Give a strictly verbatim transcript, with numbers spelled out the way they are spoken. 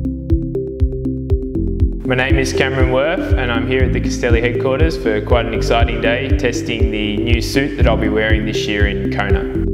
My name is Cameron Wurf and I'm here at the Castelli headquarters for quite an exciting day testing the new suit that I'll be wearing this year in Kona.